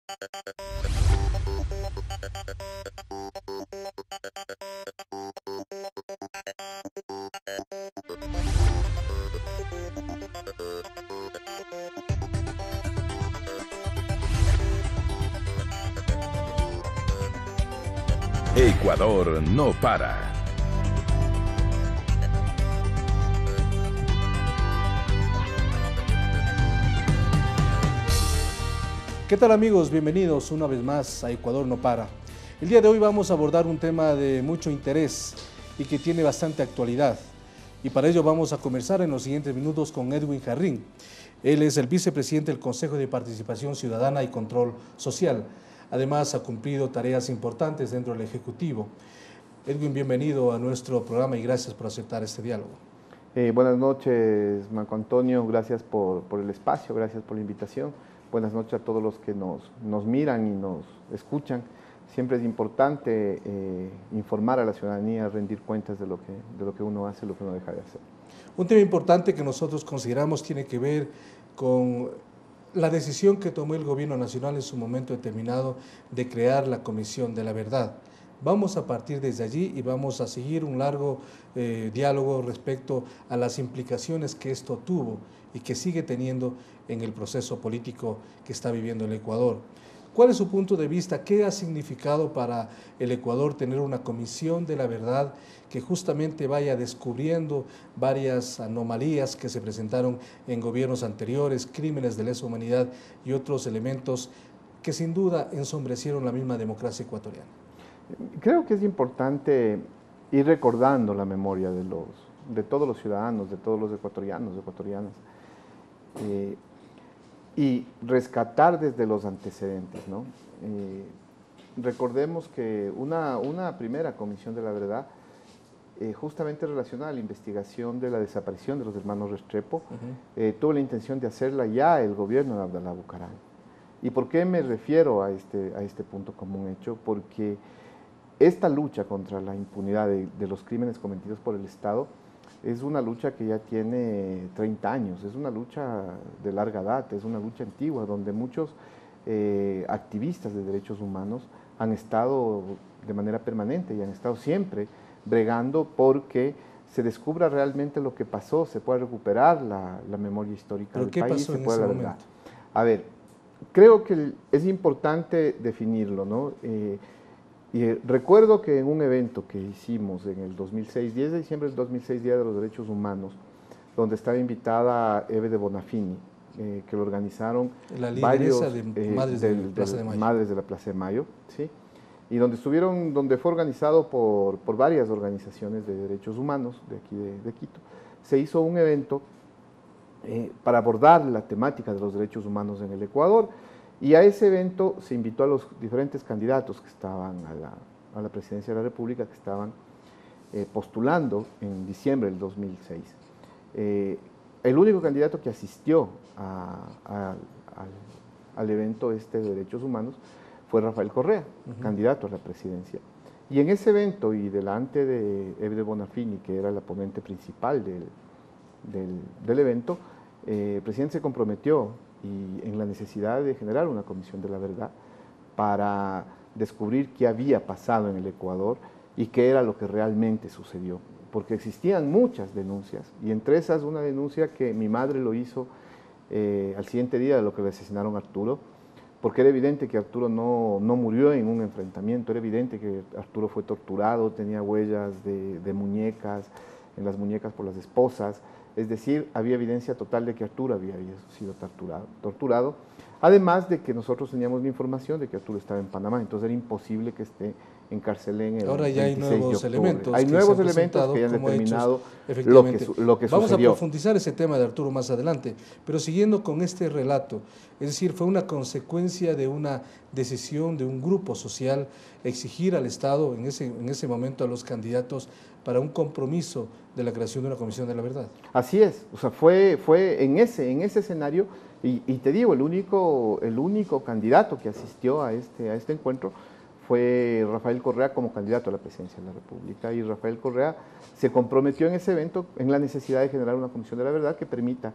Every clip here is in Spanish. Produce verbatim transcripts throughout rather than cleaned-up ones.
Ecuador no para. ¿Qué tal, amigos? Bienvenidos una vez más a Ecuador no para. El día de hoy vamos a abordar un tema de mucho interés y que tiene bastante actualidad. Y para ello vamos a conversar en los siguientes minutos con Edwin Jarrín. Él es el vicepresidente del Consejo de Participación Ciudadana y Control Social. Además, ha cumplido tareas importantes dentro del Ejecutivo. Edwin, bienvenido a nuestro programa y gracias por aceptar este diálogo. Eh, buenas noches, Marco Antonio. Gracias por, por el espacio, gracias por la invitación. Buenas noches a todos los que nos, nos miran y nos escuchan. Siempre es importante eh, informar a la ciudadanía, rendir cuentas de lo, que, de lo que uno hace y lo que uno deja de hacer. Un tema importante que nosotros consideramos tiene que ver con la decisión que tomó el Gobierno Nacional en su momento determinado de crear la Comisión de la Verdad. Vamos a partir desde allí y vamos a seguir un largo eh, diálogo respecto a las implicaciones que esto tuvo y que sigue teniendo en el proceso político que está viviendo el Ecuador. ¿Cuál es su punto de vista? ¿Qué ha significado para el Ecuador tener una Comisión de la Verdad que justamente vaya descubriendo varias anomalías que se presentaron en gobiernos anteriores, crímenes de lesa humanidad y otros elementos que sin duda ensombrecieron la misma democracia ecuatoriana? Creo que es importante ir recordando la memoria de, los, de todos los ciudadanos, de todos los ecuatorianos, ecuatorianas, eh, y rescatar desde los antecedentes, ¿no? Eh, recordemos que una, una primera Comisión de la Verdad, eh, justamente relacionada a la investigación de la desaparición de los hermanos Restrepo, uh-huh. eh, tuvo la intención de hacerla ya el gobierno de Abdalá Bucaram. ¿Y por qué me refiero a este, a este punto como un hecho? Porque esta lucha contra la impunidad de, de los crímenes cometidos por el Estado es una lucha que ya tiene treinta años, es una lucha de larga data, es una lucha antigua, donde muchos eh, activistas de derechos humanos han estado de manera permanente y han estado siempre bregando porque se descubra realmente lo que pasó, se pueda recuperar la, la memoria histórica ¿Pero del qué país, pasó se en pueda ese la verdad. momento? A ver, creo que es importante definirlo, ¿no? Eh, Y eh, recuerdo que en un evento que hicimos en el dos mil seis, diez de diciembre del dos mil seis, Día de los Derechos Humanos, donde estaba invitada Eve de Bonafini, eh, que lo organizaron la varios de eh, Madres, del, de Plaza de Mayo. Madres de la Plaza de Mayo, ¿sí? Y donde estuvieron, donde fue organizado por, por varias organizaciones de derechos humanos de aquí de, de Quito. Se hizo un evento eh, para abordar la temática de los derechos humanos en el Ecuador. Y a ese evento se invitó a los diferentes candidatos que estaban a la, a la presidencia de la República, que estaban eh, postulando en diciembre del dos mil seis. Eh, el único candidato que asistió a, a, al, al evento este de derechos humanos fue Rafael Correa, uh-huh. candidato a la presidencia. Y en ese evento, y delante de Eve de Bonafini, que era la ponente principal del, del, del evento, eh, el presidente se comprometió y en la necesidad de generar una Comisión de la Verdad para descubrir qué había pasado en el Ecuador y qué era lo que realmente sucedió. Porque existían muchas denuncias, y entre esas una denuncia que mi madre lo hizo eh, al siguiente día de lo que le asesinaron a Arturo, porque era evidente que Arturo no, no murió en un enfrentamiento, era evidente que Arturo fue torturado, tenía huellas de, de muñecas, en las muñecas por las esposas. Es decir, había evidencia total de que Arturo había sido torturado, torturado, además de que nosotros teníamos la información de que Arturo estaba en Panamá, entonces era imposible que esté encarcelado en el Ahora ya hay nuevos elementos. Hay que nuevos se han elementos que ya han determinado hechos, lo que, lo que Vamos sucedió. a profundizar ese tema de Arturo más adelante, pero siguiendo con este relato, es decir, fue una consecuencia de una decisión de un grupo social exigir al Estado, en ese, en ese momento a los candidatos, para un compromiso de la creación de una Comisión de la Verdad. Así es, o sea, fue, fue en, ese, en ese escenario, y, y te digo, el único, el único candidato que asistió a este, a este encuentro fue Rafael Correa como candidato a la presidencia de la República, y Rafael Correa se comprometió en ese evento en la necesidad de generar una Comisión de la Verdad que permita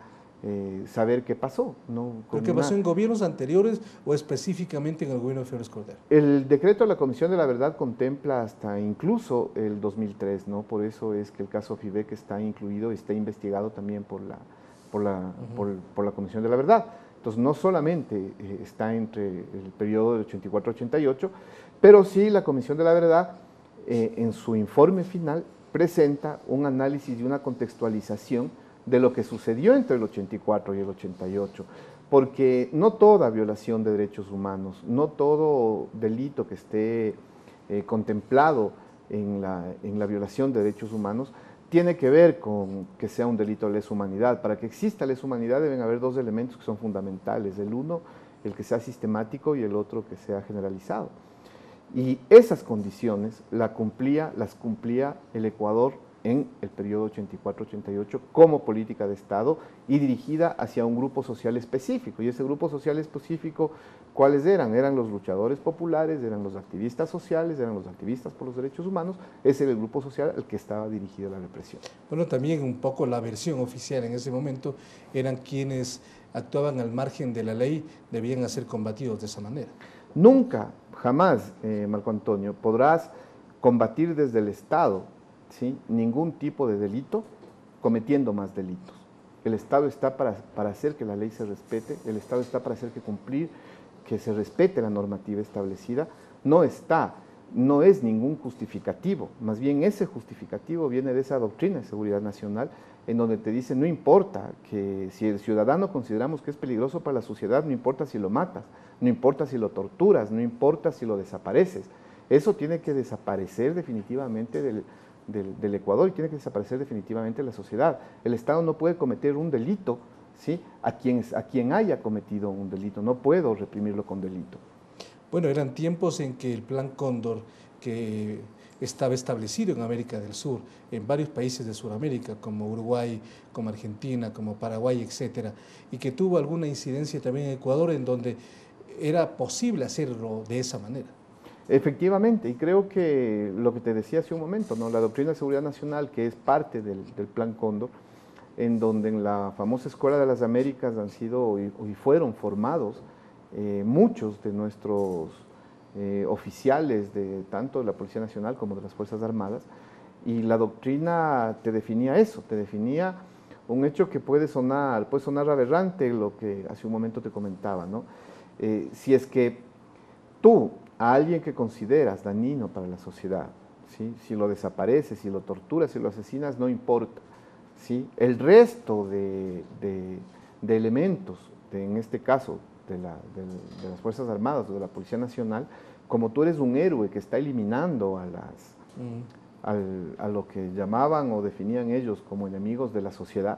eh, saber qué pasó. ¿no? ¿Pero qué pasó en gobiernos anteriores o específicamente en el gobierno de Febres Cordero? El decreto de la Comisión de la Verdad contempla hasta incluso el dos mil tres, ¿no? Por eso es que el caso Fibec está incluido, está investigado también por la, por la, uh-huh. por, por la Comisión de la Verdad. Entonces, no solamente eh, está entre el periodo del ochenta y cuatro a ochenta y ocho, pero sí la Comisión de la Verdad, eh, en su informe final, presenta un análisis y una contextualización de lo que sucedió entre el ochenta y cuatro y el ochenta y ocho, porque no toda violación de derechos humanos, no todo delito que esté eh, contemplado en la, en la violación de derechos humanos tiene que ver con que sea un delito de lesa humanidad. Para que exista lesa humanidad deben haber dos elementos que son fundamentales, el uno, el que sea sistemático, y el otro que sea generalizado. Y esas condiciones la cumplía, las cumplía el Ecuador en el periodo ochenta y cuatro a ochenta y ocho como política de Estado y dirigida hacia un grupo social específico. Y ese grupo social específico, ¿cuáles eran? Eran los luchadores populares, eran los activistas sociales, eran los activistas por los derechos humanos. Ese era el grupo social al que estaba dirigida la represión. Bueno, también un poco la versión oficial en ese momento eran quienes actuaban al margen de la ley, debían ser combatidos de esa manera. Nunca, jamás, eh, Marco Antonio, podrás combatir desde el Estado, ¿sí?, ningún tipo de delito cometiendo más delitos. El Estado está para, para hacer que la ley se respete, el Estado está para hacer que cumplir, que se respete la normativa establecida, no está, no es ningún justificativo, más bien ese justificativo viene de esa doctrina de seguridad nacional en donde te dice no importa que si el ciudadano consideramos que es peligroso para la sociedad, no importa si lo matas, no importa si lo torturas, no importa si lo desapareces, eso tiene que desaparecer definitivamente del Del, del Ecuador y tiene que desaparecer definitivamente la sociedad. El Estado no puede cometer un delito, ¿sí?, a quien, a quien haya cometido un delito, no puedo reprimirlo con delito. Bueno, eran tiempos en que el Plan Cóndor, que estaba establecido en América del Sur, en varios países de Sudamérica, como Uruguay, como Argentina, como Paraguay, etcétera, y que tuvo alguna incidencia también en Ecuador, en donde era posible hacerlo de esa manera. Efectivamente, y creo que lo que te decía hace un momento, ¿no?, la doctrina de seguridad nacional, que es parte del, del Plan Cóndor, en donde en la famosa Escuela de las Américas han sido y, y fueron formados eh, muchos de nuestros eh, oficiales, de tanto de la Policía Nacional como de las Fuerzas Armadas, y la doctrina te definía eso, te definía un hecho que puede sonar, puede sonar aberrante, lo que hace un momento te comentaba, ¿no? Eh, si es que tú a alguien que consideras dañino para la sociedad, ¿sí?, si lo desapareces, si lo torturas, si lo asesinas, no importa, ¿sí? El resto de, de, de elementos, de, en este caso de, la, de, de las Fuerzas Armadas o de la Policía Nacional, como tú eres un héroe que está eliminando a, las, mm. al, a lo que llamaban o definían ellos como enemigos de la sociedad,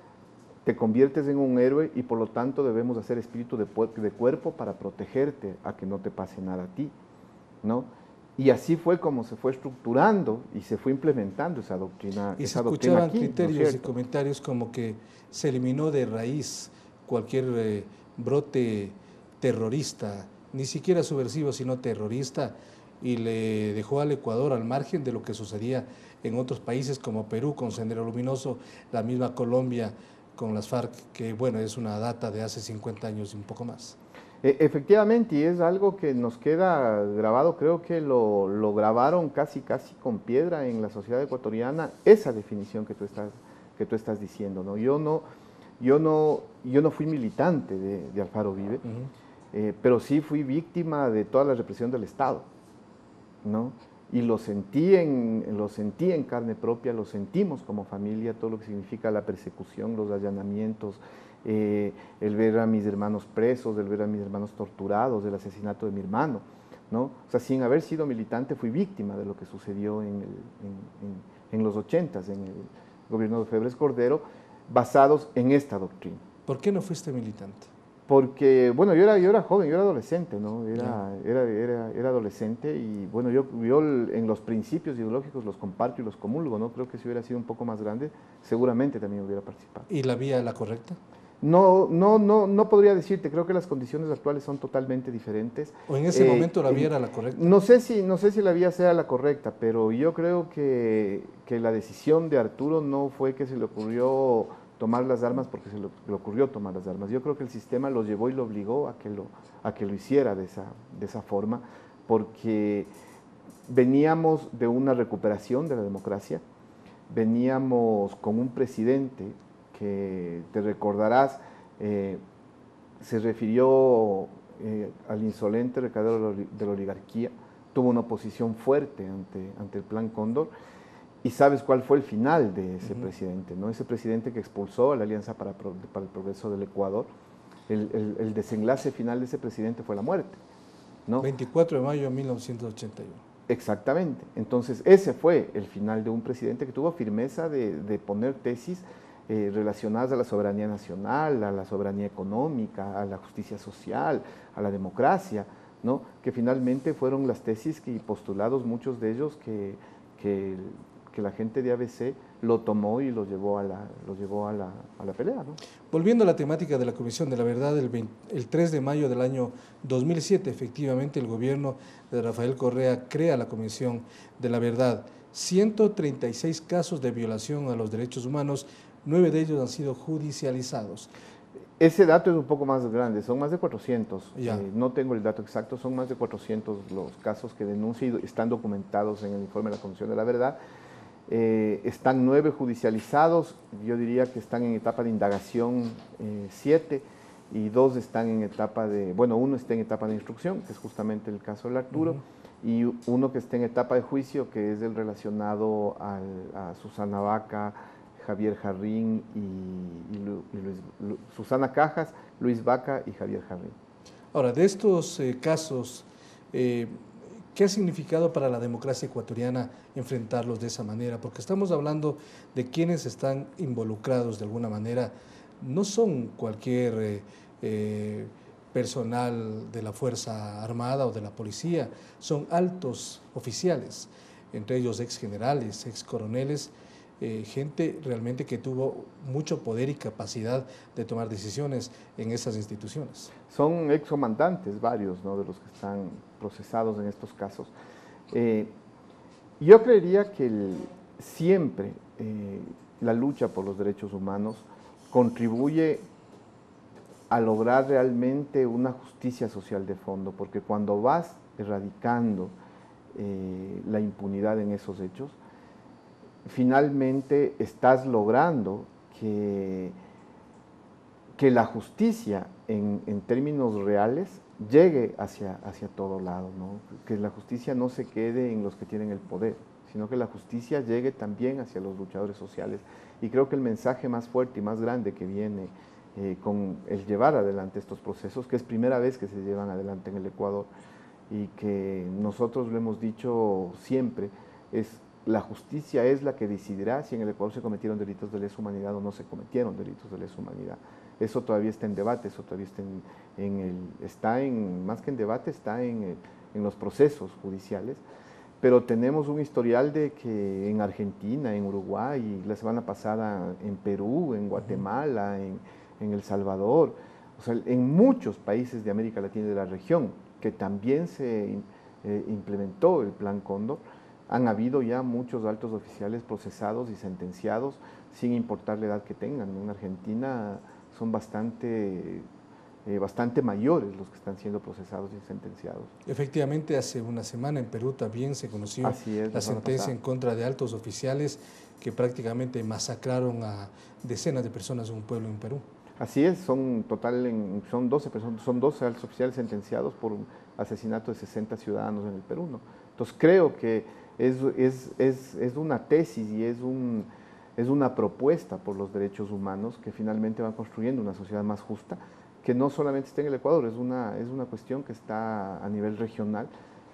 te conviertes en un héroe y por lo tanto debemos hacer espíritu de, de cuerpo para protegerte a que no te pase nada a ti, ¿no? Y así fue como se fue estructurando y se fue implementando esa doctrina. Y esa se escuchaban aquí, criterios ¿no y comentarios como que se eliminó de raíz cualquier eh, brote terrorista, ni siquiera subversivo, sino terrorista, y le dejó al Ecuador al margen de lo que sucedía en otros países como Perú con Sendero Luminoso, la misma Colombia con las FARC, que bueno, es una data de hace cincuenta años y un poco más. Efectivamente, y es algo que nos queda grabado, creo que lo, lo grabaron casi casi con piedra en la sociedad ecuatoriana, esa definición que tú estás, que tú estás diciendo, ¿no? Yo no, yo no, yo no fui militante de, de Alfaro Vive, uh-huh. eh, pero sí fui víctima de toda la represión del Estado, ¿no? Y lo sentí, en, lo sentí en carne propia, lo sentimos como familia, todo lo que significa la persecución, los allanamientos, eh, el ver a mis hermanos presos, el ver a mis hermanos torturados, el asesinato de mi hermano, ¿no? O sea, sin haber sido militante fui víctima de lo que sucedió en, el, en, en, en los ochentas, en el gobierno de Febres Cordero, basados en esta doctrina. ¿Por qué no fuiste militante? Porque, bueno, yo era, yo era joven, yo era adolescente, ¿no? Era, yeah. era, era, era adolescente y, bueno, yo, yo en los principios ideológicos los comparto y los comulgo, ¿no? Creo que si hubiera sido un poco más grande, seguramente también hubiera participado. ¿Y la vía la correcta? No, no, no, no podría decirte, creo que las condiciones actuales son totalmente diferentes. ¿O en ese eh, momento la vía era la correcta? No sé si, no sé si la vía sea la correcta, pero yo creo que, que la decisión de Arturo no fue que se le ocurrió tomar las armas porque se le, le ocurrió tomar las armas. Yo creo que el sistema lo llevó y lo obligó a que lo, a que lo hiciera de esa, de esa forma, porque veníamos de una recuperación de la democracia, veníamos con un presidente que, te recordarás, eh, se refirió eh, al insolente recadero de la oligarquía, tuvo una oposición fuerte ante, ante el Plan Cóndor, y sabes cuál fue el final de ese uh-huh. presidente, ¿no? Ese presidente que expulsó a la Alianza para, para el Progreso del Ecuador. El, el, el desenlace final de ese presidente fue la muerte, ¿no? veinticuatro de mayo de mil novecientos ochenta y uno. Exactamente. Entonces, ese fue el final de un presidente que tuvo firmeza de, de poner tesis eh, relacionadas a la soberanía nacional, a la soberanía económica, a la justicia social, a la democracia, ¿no? Que finalmente fueron las tesis que postulados, muchos de ellos, que, que, que la gente de A B C lo tomó y lo llevó a la, lo llevó a la, a la pelea, ¿no? Volviendo a la temática de la Comisión de la Verdad, el, veinte, el tres de mayo del año dos mil siete, efectivamente, el gobierno de Rafael Correa crea la Comisión de la Verdad. ciento treinta y seis casos de violación a los derechos humanos, nueve de ellos han sido judicializados. Ese dato es un poco más grande, son más de cuatrocientos, eh, no tengo el dato exacto, son más de cuatrocientos los casos que denuncian y están documentados en el informe de la Comisión de la Verdad. Eh, están nueve judicializados, yo diría que están en etapa de indagación eh, siete, y dos están en etapa de, bueno, uno está en etapa de instrucción, que es justamente el caso del Arturo, uh-huh. y uno que está en etapa de juicio, que es el relacionado al, a Susana Vaca, Javier Jarrín y, y, Lu, y Luis, Lu, Susana Cajas, Luis Vaca y Javier Jarrín. Ahora, de estos eh, casos, eh, ¿qué ha significado para la democracia ecuatoriana enfrentarlos de esa manera? Porque estamos hablando de quienes están involucrados de alguna manera, no son cualquier eh, eh, personal de la Fuerza Armada o de la policía, son altos oficiales, entre ellos ex generales, ex coroneles, eh, gente realmente que tuvo mucho poder y capacidad de tomar decisiones en esas instituciones. Son excomandantes varios, ¿no?, de los que están procesados en estos casos. Eh, yo creería que el, siempre eh, la lucha por los derechos humanos contribuye a lograr realmente una justicia social de fondo, porque cuando vas erradicando eh, la impunidad en esos hechos, finalmente estás logrando que, que la justicia en, en términos reales llegue hacia, hacia todo lado, ¿no? Que la justicia no se quede en los que tienen el poder, sino que la justicia llegue también hacia los luchadores sociales. Y creo que el mensaje más fuerte y más grande que viene eh, con el llevar adelante estos procesos, que es primera vez que se llevan adelante en el Ecuador, y que nosotros lo hemos dicho siempre, es la justicia es la que decidirá si en el Ecuador se cometieron delitos de lesa humanidad o no se cometieron delitos de lesa humanidad. Eso todavía está en debate, eso todavía está en, en el, está en, más que en debate, está en, el, en los procesos judiciales, pero tenemos un historial de que en Argentina, en Uruguay, la semana pasada en Perú, en Guatemala, en, en El Salvador, o sea, en muchos países de América Latina y de la región, que también se eh, implementó el Plan Cóndor, han habido ya muchos altos oficiales procesados y sentenciados sin importar la edad que tengan. En Argentina son bastante, eh, bastante mayores los que están siendo procesados y sentenciados. Efectivamente, hace una semana en Perú también se conoció es, la sentencia en contra de altos oficiales que prácticamente masacraron a decenas de personas en un pueblo en Perú. Así es, son total en, son doce personas, son doce altos oficiales sentenciados por un asesinato de sesenta ciudadanos en el Perú, ¿no? Entonces creo que es, es, es, es una tesis y es, un, es una propuesta por los derechos humanos que finalmente van construyendo una sociedad más justa, que no solamente está en el Ecuador, es una, es una cuestión que está a nivel regional,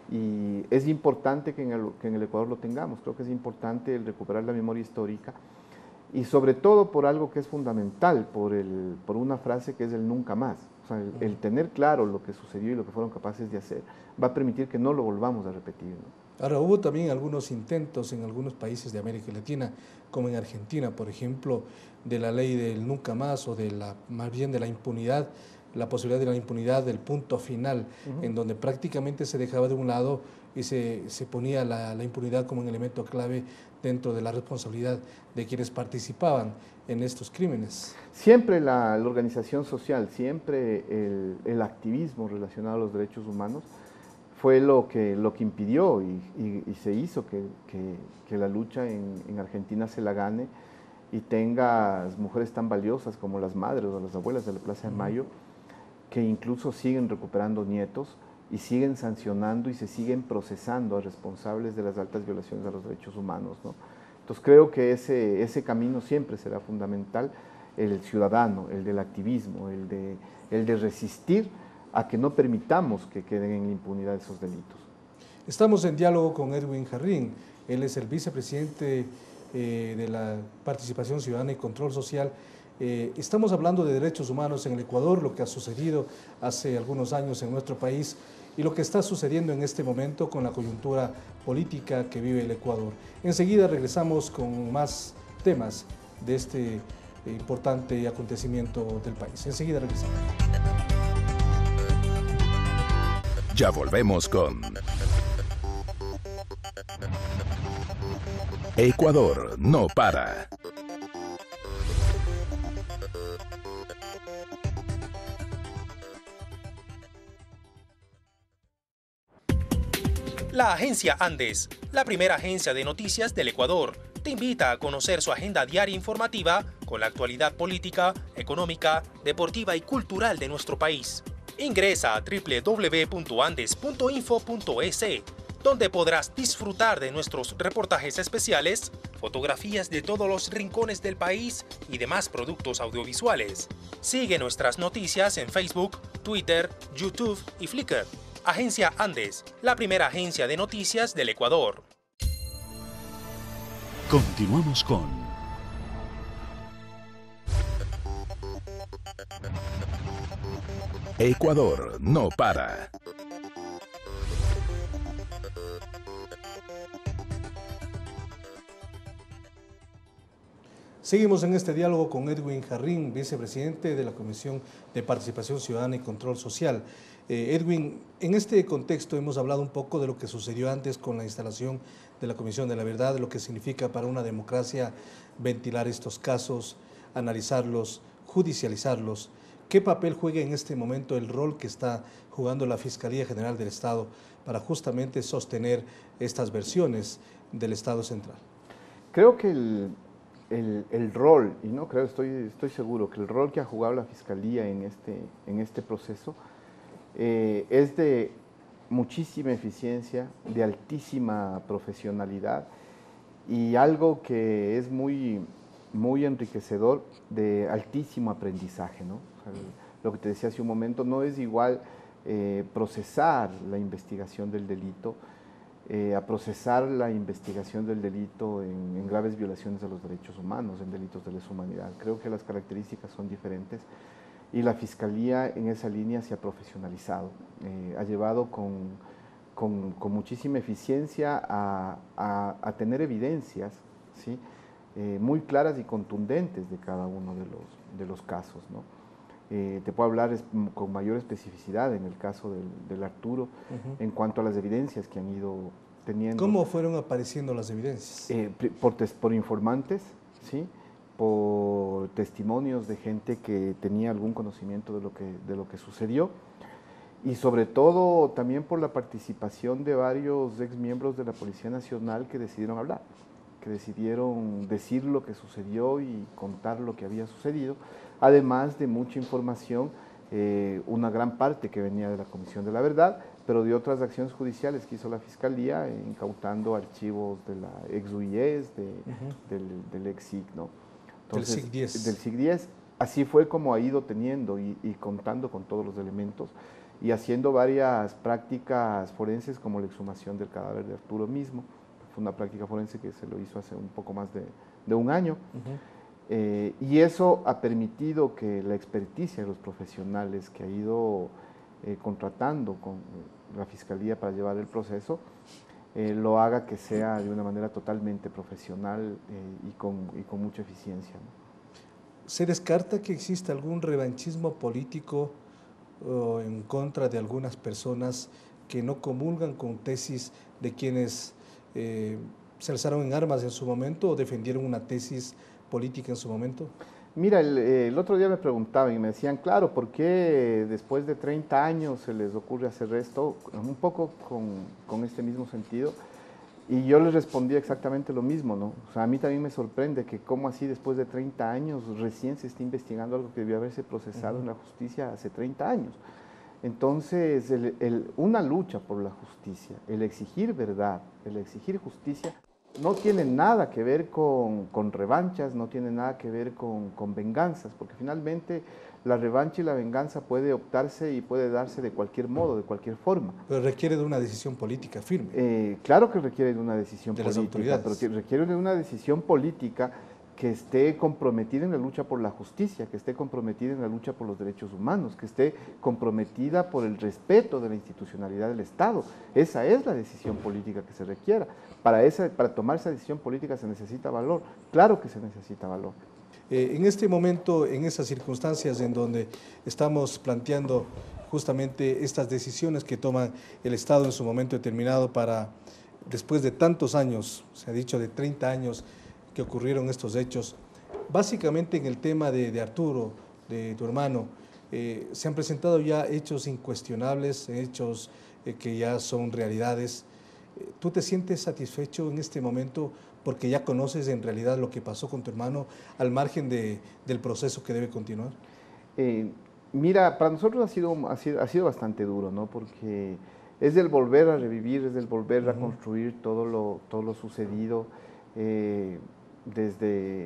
y es importante que en, el, que en el Ecuador lo tengamos. Creo que es importante el recuperar la memoria histórica, y sobre todo por algo que es fundamental, por, el, por una frase que es el nunca más. O sea, el, el tener claro lo que sucedió y lo que fueron capaces de hacer va a permitir que no lo volvamos a repetir, ¿no? Ahora, hubo también algunos intentos en algunos países de América Latina, como en Argentina, por ejemplo, de la ley del nunca más, o de la, más bien de la impunidad la posibilidad de la impunidad del punto final, uh-huh. en donde prácticamente se dejaba de un lado y se, se ponía la, la impunidad como un elemento clave dentro de la responsabilidad de quienes participaban en estos crímenes. Siempre la, la organización social, siempre el, el activismo relacionado a los derechos humanos fue lo que, lo que impidió y, y, y se hizo que, que, que la lucha en, en Argentina se la gane y tengas mujeres tan valiosas como las madres o las abuelas de la Plaza de Mayo, que incluso siguen recuperando nietos y siguen sancionando y se siguen procesando a responsables de las altas violaciones a los derechos humanos, ¿no? Entonces creo que ese, ese camino siempre será fundamental, el ciudadano, el del activismo, el de, el de resistir a que no permitamos que queden en impunidad esos delitos. Estamos en diálogo con Edwin Jarrín, él es el vicepresidente eh, de la Participación Ciudadana y Control Social. Eh, estamos hablando de derechos humanos en el Ecuador, lo que ha sucedido hace algunos años en nuestro país y lo que está sucediendo en este momento con la coyuntura política que vive el Ecuador. Enseguida regresamos con más temas de este importante acontecimiento del país. Enseguida regresamos. Ya volvemos con Ecuador no para. La agencia Andes, la primera agencia de noticias del Ecuador, te invita a conocer su agenda diaria informativa con la actualidad política, económica, deportiva y cultural de nuestro país. Ingresa a doble u doble u doble u punto andes punto info punto es, donde podrás disfrutar de nuestros reportajes especiales, fotografías de todos los rincones del país y demás productos audiovisuales. Sigue nuestras noticias en Facebook, Twitter, YouTube y Flickr. Agencia Andes, la primera agencia de noticias del Ecuador. Continuamos con Ecuador no para. Seguimos en este diálogo con Edwin Jarrín, vicepresidente de la Comisión de Participación Ciudadana y Control Social. Eh, Edwin, en este contexto hemos hablado un poco de lo que sucedió antes con la instalación de la Comisión de la Verdad, de lo que significa para una democracia ventilar estos casos, analizarlos, judicializarlos. ¿Qué papel juega en este momento el rol que está jugando la Fiscalía General del Estado para justamente sostener estas versiones del Estado central? Creo que el, el, el rol, y no creo, estoy, estoy seguro que el rol que ha jugado la Fiscalía en este, en este proceso eh, es de muchísima eficiencia, de altísima profesionalidad y algo que es muy, muy enriquecedor, de altísimo aprendizaje, ¿no? O sea, lo que te decía hace un momento, no es igual eh, procesar la investigación del delito, eh, a procesar la investigación del delito en, en graves violaciones a los derechos humanos, en delitos de lesa humanidad. Creo que las características son diferentes y la Fiscalía en esa línea se ha profesionalizado, eh, ha llevado con, con, con muchísima eficiencia a, a, a tener evidencias, ¿sí? eh, muy claras y contundentes de cada uno de los, de los casos, ¿no? Eh, te puedo hablar es, con mayor especificidad en el caso del, del Arturo, uh-huh. en cuanto a las evidencias que han ido teniendo. ¿Cómo fueron apareciendo las evidencias? Eh, por, por informantes, ¿sí? Por testimonios de gente que tenía algún conocimiento de lo que, de lo que sucedió y sobre todo también por la participación de varios exmiembros de la Policía Nacional que decidieron hablar, que decidieron decir lo que sucedió y contar lo que había sucedido, además de mucha información, eh, una gran parte que venía de la Comisión de la Verdad, pero de otras acciones judiciales que hizo la Fiscalía, eh, incautando archivos de la ex U I E S, de, uh-huh. del, del ex S I C, ¿no? Entonces, del S I C diez. Del S I C diez. Así fue como ha ido teniendo y, y contando con todos los elementos y haciendo varias prácticas forenses como la exhumación del cadáver de Arturo mismo. Fue una práctica forense que se lo hizo hace un poco más de, de un año. Uh-huh. eh, y eso ha permitido que la experticia de los profesionales que ha ido eh, contratando con la Fiscalía para llevar el proceso, eh, lo haga que sea de una manera totalmente profesional eh, y, con, y con mucha eficiencia, ¿no? ¿Se descarta que exista algún revanchismo político o en contra de algunas personas que no comulgan con tesis de quienes eh, se alzaron en armas en su momento o defendieron una tesis política en su momento? Mira, el, el otro día me preguntaban y me decían, claro, ¿por qué después de treinta años se les ocurre hacer esto? Un poco con, con este mismo sentido. Y yo les respondí exactamente lo mismo, ¿no? O sea, a mí también me sorprende que cómo así después de treinta años recién se esté investigando algo que debió haberse procesado uh-huh. en la justicia hace treinta años. Entonces, el, el, una lucha por la justicia, el exigir verdad, el exigir justicia, no tiene nada que ver con, con revanchas, no tiene nada que ver con, con venganzas, porque finalmente la revancha y la venganza puede optarse y puede darse de cualquier modo, de cualquier forma. Pero requiere de una decisión política firme. Eh, claro que requiere de una decisión de política, las autoridades. Pero requiere de una decisión política que esté comprometida en la lucha por la justicia, que esté comprometida en la lucha por los derechos humanos, que esté comprometida por el respeto de la institucionalidad del Estado. Esa es la decisión política que se requiera. Para, esa, para tomar esa decisión política se necesita valor, claro que se necesita valor. Eh, en este momento, en esas circunstancias en donde estamos planteando justamente estas decisiones que toma el Estado en su momento determinado para, después de tantos años, se ha dicho de treinta años que ocurrieron estos hechos, básicamente en el tema de, de Arturo, de tu hermano, eh, se han presentado ya hechos incuestionables, hechos eh, que ya son realidades. ¿Tú te sientes satisfecho en este momento porque ya conoces en realidad lo que pasó con tu hermano al margen de, del proceso que debe continuar? Eh, mira, para nosotros ha sido, ha sido, ha sido bastante duro, ¿no? Porque es del volver a revivir, es del volver uh-huh. a construir todo lo, todo lo sucedido, eh, desde,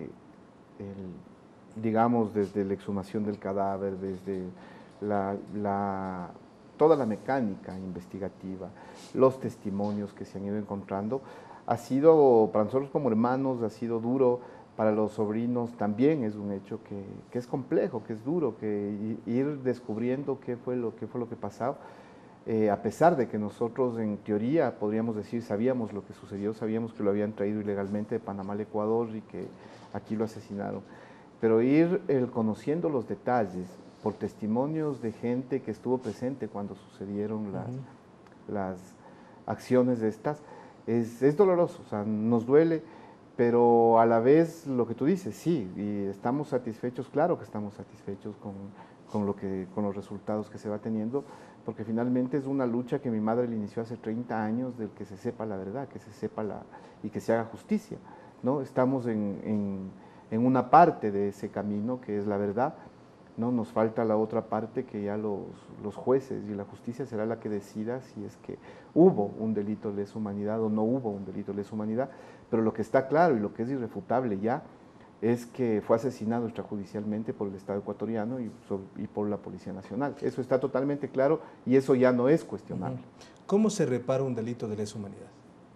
el, digamos, desde la exhumación del cadáver, desde la, la, toda la mecánica investigativa, los testimonios que se han ido encontrando. Ha sido, para nosotros como hermanos, ha sido duro, para los sobrinos también es un hecho que, que es complejo, que es duro, que ir descubriendo qué fue lo, qué fue lo que pasó, eh, a pesar de que nosotros en teoría podríamos decir, sabíamos lo que sucedió, sabíamos que lo habían traído ilegalmente de Panamá al Ecuador y que aquí lo asesinaron, pero ir el, conociendo los detalles por testimonios de gente que estuvo presente cuando sucedieron las, uh-huh. las acciones de estas, Es, es doloroso, o sea, nos duele, pero a la vez lo que tú dices, sí, y estamos satisfechos, claro que estamos satisfechos con, con, lo que, con los resultados que se va teniendo, porque finalmente es una lucha que mi madre le inició hace treinta años, del que se sepa la verdad, que se sepa la, y que se haga justicia, ¿no? Estamos en, en, en una parte de ese camino que es la verdad, ¿no? Nos falta la otra parte que ya los, los jueces y la justicia será la que decida si es que hubo un delito de lesa humanidad o no hubo un delito de lesa humanidad, pero lo que está claro y lo que es irrefutable ya es que fue asesinado extrajudicialmente por el Estado ecuatoriano y, y por la Policía Nacional. Eso está totalmente claro y eso ya no es cuestionable. ¿Cómo se repara un delito de lesa humanidad?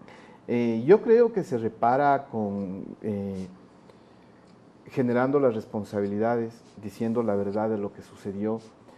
Eh, yo creo que se repara con... Eh, generando las responsabilidades, diciendo la verdad de lo que sucedió,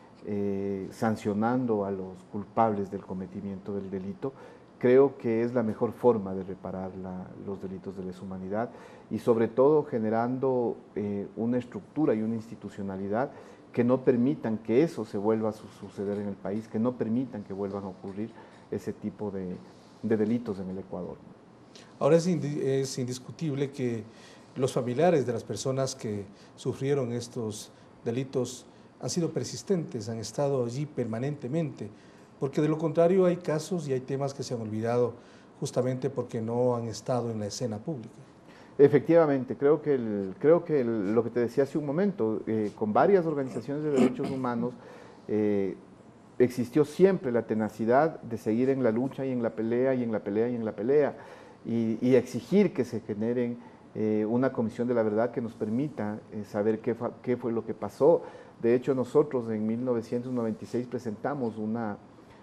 eh, sancionando a los culpables del cometimiento del delito, creo que es la mejor forma de reparar la, los delitos de lesa humanidad y sobre todo generando eh, una estructura y una institucionalidad que no permitan que eso se vuelva a su suceder en el país, que no permitan que vuelvan a ocurrir ese tipo de, de delitos en el Ecuador. Ahora es, indi es indiscutible que los familiares de las personas que sufrieron estos delitos han sido persistentes, han estado allí permanentemente, porque de lo contrario hay casos y hay temas que se han olvidado justamente porque no han estado en la escena pública. Efectivamente, creo que, el, creo que el, lo que te decía hace un momento, eh, con varias organizaciones de derechos humanos, eh, existió siempre la tenacidad de seguir en la lucha y en la pelea y en la pelea y en la pelea y, y exigir que se generen Eh, una comisión de la verdad que nos permita eh, saber qué, qué fue lo que pasó. De hecho, nosotros en mil novecientos noventa y seis presentamos una,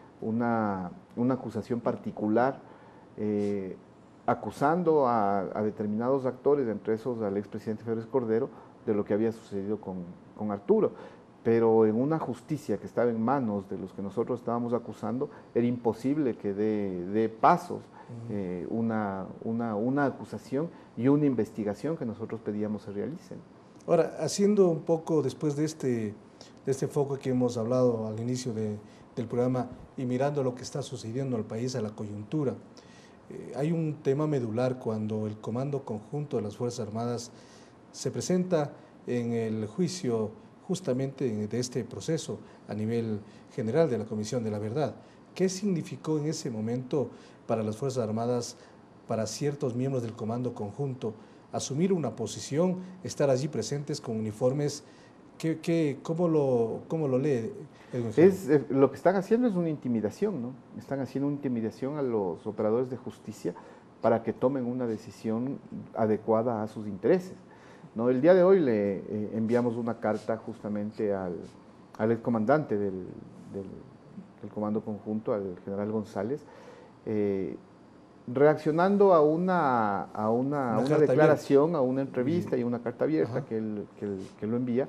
una, una acusación particular eh, acusando a, a determinados actores, entre esos al expresidente Félix Cordero, de lo que había sucedido con, con Arturo. Pero en una justicia que estaba en manos de los que nosotros estábamos acusando, era imposible que dé, dé pasos eh, una, una, una acusación y una investigación que nosotros pedíamos se realicen. Ahora, haciendo un poco después de este de este foco que hemos hablado al inicio de, del programa y mirando lo que está sucediendo al país, a la coyuntura. Eh, hay un tema medular cuando el Comando Conjunto de las Fuerzas Armadas se presenta en el juicio justamente de este proceso a nivel general de la Comisión de la Verdad. ¿Qué significó en ese momento para las Fuerzas Armadas, para ciertos miembros del Comando Conjunto, asumir una posición, estar allí presentes con uniformes? ¿Qué, qué, cómo, lo, ¿Cómo lo lee? Es, eh, lo que están haciendo es una intimidación, ¿no? Están haciendo una intimidación a los operadores de justicia para que tomen una decisión adecuada a sus intereses, ¿no? El día de hoy le eh, enviamos una carta justamente al, al excomandante del, del, del Comando Conjunto, al general González, eh, reaccionando a una, a una, una, una declaración, abierta. a una entrevista y una carta abierta que él, que, él, que lo envía,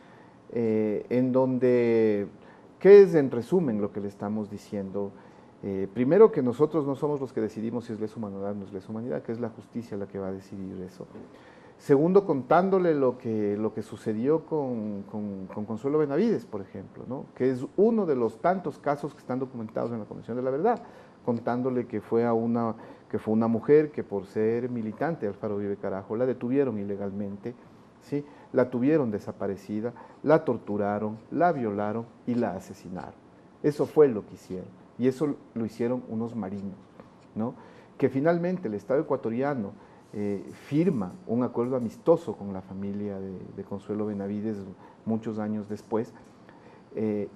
eh, en donde, ¿qué es en resumen lo que le estamos diciendo? Eh, primero, que nosotros no somos los que decidimos si es lesa humanidad o no es lesa humanidad, que es la justicia la que va a decidir eso. Segundo, contándole lo que, lo que sucedió con, con, con Consuelo Benavides, por ejemplo, ¿no? Que es uno de los tantos casos que están documentados en la Comisión de la Verdad, contándole que fue, a una, que fue una mujer que por ser militante de Alfaro Uribe Carajo la detuvieron ilegalmente, ¿sí? La tuvieron desaparecida, la torturaron, la violaron y la asesinaron. Eso fue lo que hicieron, y eso lo hicieron unos marinos, ¿no? Que finalmente el Estado ecuatoriano eh, firma un acuerdo amistoso con la familia de, de Consuelo Benavides muchos años después, eh,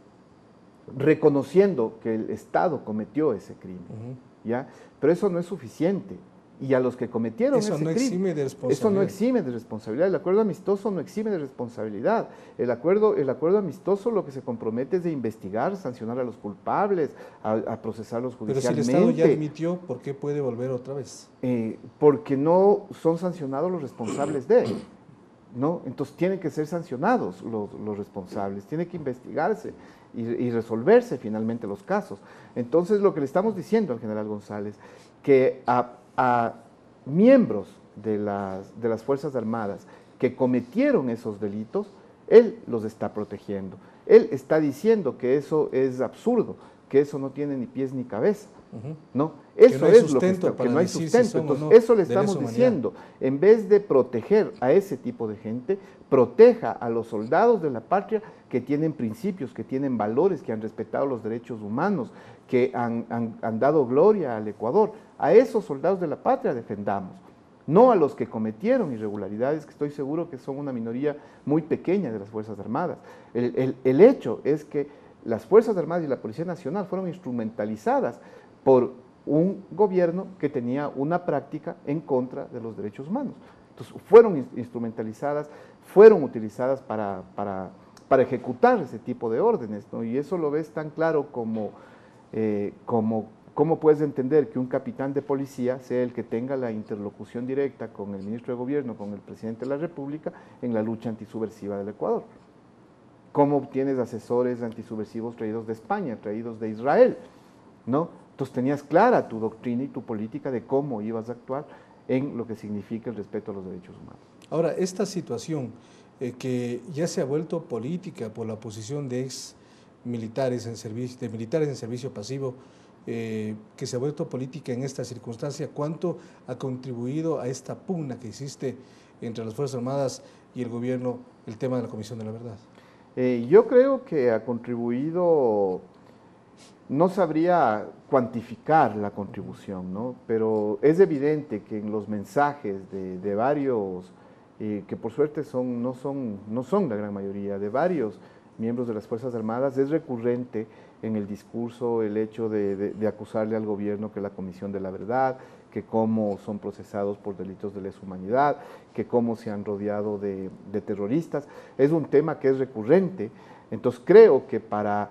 reconociendo que el Estado cometió ese crimen, uh-huh. ¿ya? Pero eso no es suficiente, y a los que cometieron eso ese no crimen, exime de responsabilidad. Eso no exime de responsabilidad. El acuerdo amistoso no exime de responsabilidad. El acuerdo, el acuerdo amistoso lo que se compromete es de investigar, sancionar a los culpables, a, a procesarlos judicialmente. Pero si el Estado ya admitió, ¿por qué puede volver otra vez? Eh, porque no son sancionados los responsables de él, ¿no? Entonces tienen que ser sancionados los, los responsables, tiene que investigarse y, y resolverse finalmente los casos. Entonces lo que le estamos diciendo al general González, que a, a miembros de las, de las Fuerzas Armadas que cometieron esos delitos, él los está protegiendo. Él está diciendo que eso es absurdo, que eso no tiene ni pies ni cabeza. Uh-huh. ¿No? Eso no es lo que, está, que no hay sustento. Si Entonces, no eso le estamos diciendo. En vez de proteger a ese tipo de gente, proteja a los soldados de la patria que tienen principios, que tienen valores, que han respetado los derechos humanos, que han, han, han dado gloria al Ecuador. A esos soldados de la patria defendamos, no a los que cometieron irregularidades, que estoy seguro que son una minoría muy pequeña de las Fuerzas Armadas. El, el, el hecho es que las Fuerzas Armadas y la Policía Nacional fueron instrumentalizadas por un gobierno que tenía una práctica en contra de los derechos humanos. Entonces, fueron instrumentalizadas, fueron utilizadas para, para, para ejecutar ese tipo de órdenes, ¿no? Y eso lo ves tan claro como, eh, como cómo puedes entender que un capitán de policía sea el que tenga la interlocución directa con el ministro de Gobierno, con el presidente de la República, en la lucha antisubversiva del Ecuador. ¿Cómo obtienes asesores antisubversivos traídos de España, traídos de Israel? ¿No? Entonces tenías clara tu doctrina y tu política de cómo ibas a actuar en lo que significa el respeto a los derechos humanos. Ahora, esta situación eh, que ya se ha vuelto política por la posición de ex militares en servicio, de militares en servicio pasivo, eh, que se ha vuelto política en esta circunstancia, ¿cuánto ha contribuido a esta pugna que existe entre las Fuerzas Armadas y el gobierno, el tema de la Comisión de la Verdad? Eh, yo creo que ha contribuido, no sabría cuantificar la contribución, ¿no? Pero es evidente que en los mensajes de, de varios, eh, que por suerte son, no, son, no son la gran mayoría, de varios miembros de las Fuerzas Armadas, es recurrente en el discurso el hecho de, de, de acusarle al gobierno que la Comisión de la Verdad, que cómo son procesados por delitos de lesa humanidad, que cómo se han rodeado de, de terroristas. Es un tema que es recurrente. Entonces creo que para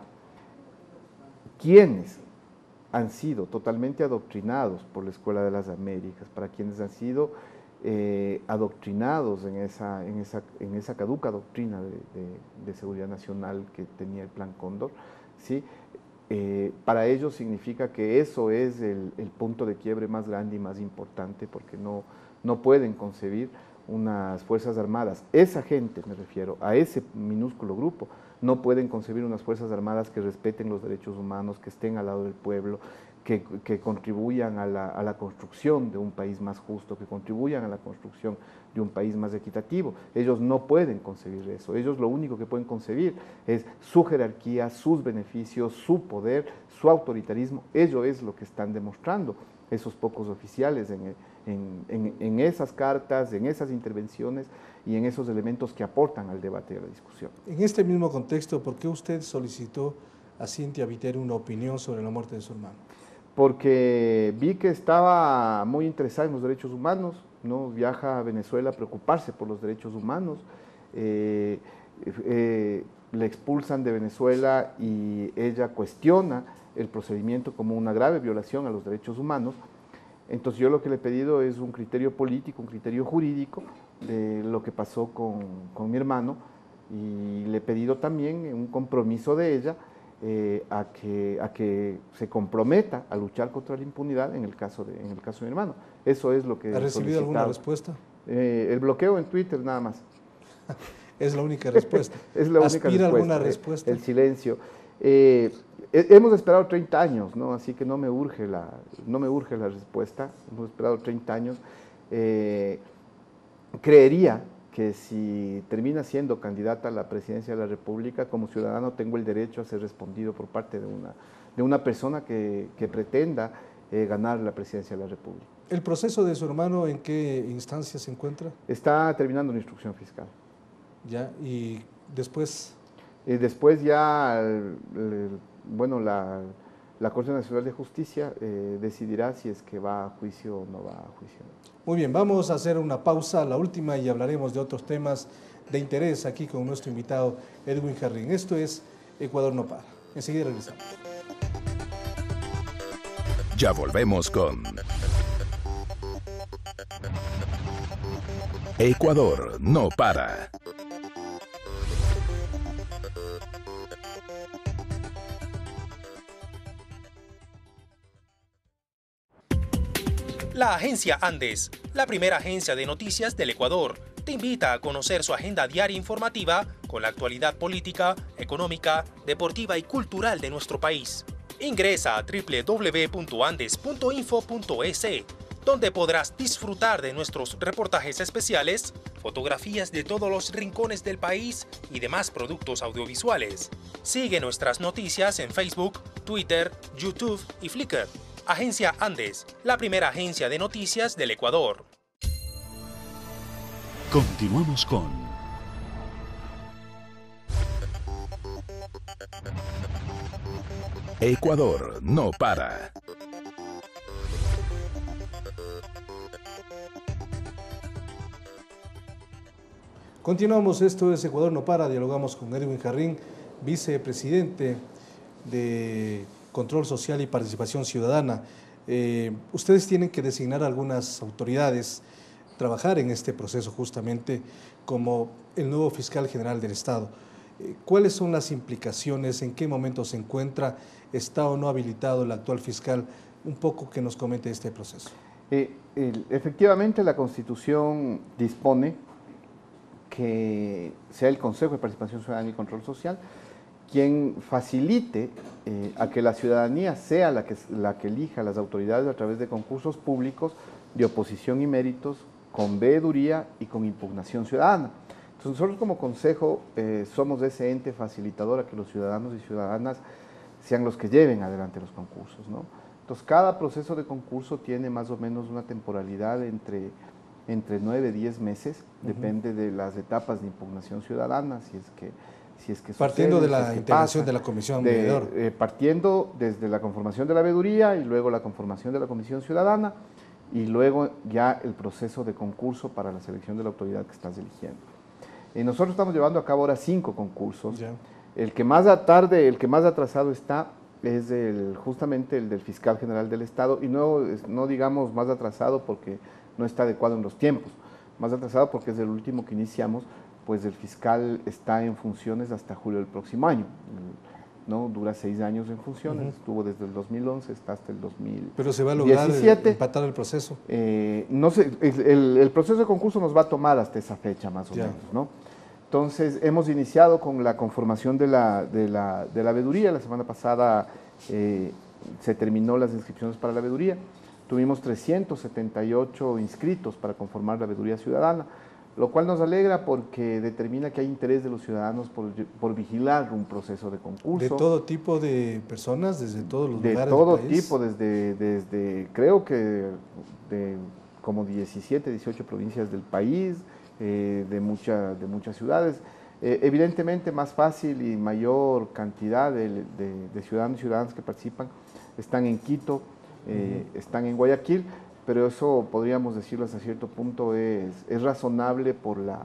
quienes han sido totalmente adoctrinados por la Escuela de las Américas, para quienes han sido eh, adoctrinados en esa, en, esa, en esa caduca doctrina de, de, de seguridad nacional que tenía el Plan Cóndor, ¿sí? Eh, para ellos significa que eso es el, el punto de quiebre más grande y más importante, porque no, no pueden concebir unas Fuerzas Armadas, esa gente me refiero, a ese minúsculo grupo, no pueden concebir unas Fuerzas Armadas que respeten los derechos humanos, que estén al lado del pueblo, que, que contribuyan a la, a la construcción de un país más justo, que contribuyan a la construcción de un país más equitativo. Ellos no pueden concebir eso, ellos lo único que pueden concebir es su jerarquía, sus beneficios, su poder, su autoritarismo. Ello es lo que están demostrando esos pocos oficiales en, en, en, en esas cartas, en esas intervenciones y en esos elementos que aportan al debate y a la discusión. En este mismo contexto, ¿por qué usted solicitó a Cynthia Viteri una opinión sobre la muerte de su hermano? Porque vi que estaba muy interesada en los derechos humanos, ¿no? Viaja a Venezuela a preocuparse por los derechos humanos, eh, eh, le expulsan de Venezuela y ella cuestiona el procedimiento como una grave violación a los derechos humanos. Entonces yo lo que le he pedido es un criterio político, un criterio jurídico de lo que pasó con, con mi hermano, y le he pedido también un compromiso de ella eh, a, que, a que se comprometa a luchar contra la impunidad en el caso de, en el caso de mi hermano. Eso es lo que ¿Ha recibido alguna respuesta? Eh, el bloqueo en Twitter nada más. Es la única respuesta. Es la única ¿Aspira respuesta, alguna respuesta? El silencio. Eh, hemos esperado treinta años, ¿no? Así que no me urge la, no me urge la respuesta. Hemos esperado treinta años. Eh, creería que si termina siendo candidata a la presidencia de la República, como ciudadano tengo el derecho a ser respondido por parte de una, de una persona que, que pretenda eh, ganar la presidencia de la República. ¿El proceso de su hermano en qué instancia se encuentra? Está terminando una instrucción fiscal. Ya, y después... Eh, después ya, el, el, bueno, la, la Corte Nacional de Justicia eh, decidirá si es que va a juicio o no va a juicio. Muy bien, vamos a hacer una pausa, la última, y hablaremos de otros temas de interés aquí con nuestro invitado Edwin Jarrín. Esto es Ecuador no para. Enseguida regresamos. Ya volvemos con Ecuador no para. La agencia Andes, la primera agencia de noticias del Ecuador, te invita a conocer su agenda diaria informativa con la actualidad política, económica, deportiva y cultural de nuestro país. Ingresa a doble u doble u doble u punto andes punto info punto es, donde podrás disfrutar de nuestros reportajes especiales, fotografías de todos los rincones del país y demás productos audiovisuales. Sigue nuestras noticias en Facebook, Twitter, YouTube y Flickr. Agencia Andes, la primera agencia de noticias del Ecuador. Continuamos con Ecuador no para. Continuamos, esto es Ecuador no para, dialogamos con Edwin Jarrín, vicepresidente de Control Social y Participación Ciudadana. Eh, ustedes tienen que designar algunas autoridades, trabajar en este proceso justamente como el nuevo fiscal general del Estado. Eh, ¿Cuáles son las implicaciones? ¿En qué momento se encuentra? ¿Está o no habilitado el actual fiscal? Un poco que nos comente este proceso. Eh, el, efectivamente, la Constitución dispone que sea el Consejo de Participación Ciudadana y Control Social quien facilite eh, a que la ciudadanía sea la que, la que elija a las autoridades a través de concursos públicos de oposición y méritos, con veeduría y con impugnación ciudadana. Entonces nosotros como Consejo eh, somos ese ente facilitador a que los ciudadanos y ciudadanas sean los que lleven adelante los concursos, ¿no? Entonces cada proceso de concurso tiene más o menos una temporalidad entre, entre nueve y diez meses, uh-huh. Depende de las etapas de impugnación ciudadana, si es que Si es que partiendo sucede, de la si es que intervención pasa, de la Comisión de, Veedor. Eh, partiendo desde la conformación de la veeduría y luego la conformación de la Comisión Ciudadana y luego ya el proceso de concurso para la selección de la autoridad que estás eligiendo. Eh, nosotros estamos llevando a cabo ahora cinco concursos. Ya. El que más tarde, el que más atrasado está es el, justamente el del fiscal general del Estado, y no, no digamos más atrasado porque no está adecuado en los tiempos, más atrasado porque es el último que iniciamos, pues el fiscal está en funciones hasta julio del próximo año, ¿no? Dura seis años en funciones, uh-huh. Estuvo desde el dos mil once hasta, hasta el dos mil diecisiete. Pero se va a lograr el, empatar el proceso. Eh, no sé, el, el, el proceso de concurso nos va a tomar hasta esa fecha más o ya. menos, ¿no? Entonces, hemos iniciado con la conformación de la, de la, de la veeduría. La semana pasada eh, se terminó las inscripciones para la veeduría. Tuvimos trescientos setenta y ocho inscritos para conformar la veeduría ciudadana, lo cual nos alegra porque determina que hay interés de los ciudadanos por, por vigilar un proceso de concurso. ¿De todo tipo de personas, desde todos los de lugares todo del país? tipo, desde, desde creo que de como diecisiete, dieciocho provincias del país, eh, de, mucha, de muchas ciudades. Eh, evidentemente más fácil y mayor cantidad de, de, de ciudadanos y ciudadanas que participan están en Quito, eh, uh-huh. están en Guayaquil, pero eso podríamos decirlo hasta cierto punto es, es razonable por la,